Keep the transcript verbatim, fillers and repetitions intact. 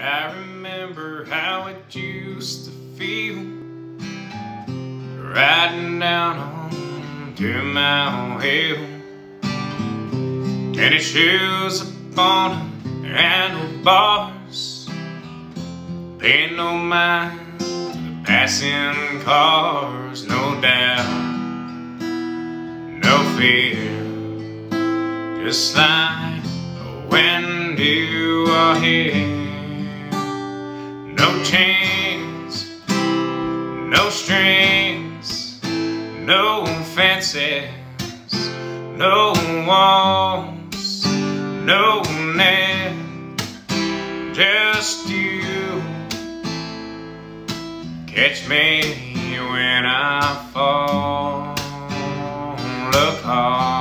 I remember how it used to feel riding down on Two Mile Hill. Tennis shoes upon the handlebars, paying no mind to the passing cars. No doubt, no fear, just like when you are here. No chains, no strings, no fences, no walls, no net, just you. Catch me when I fall apart.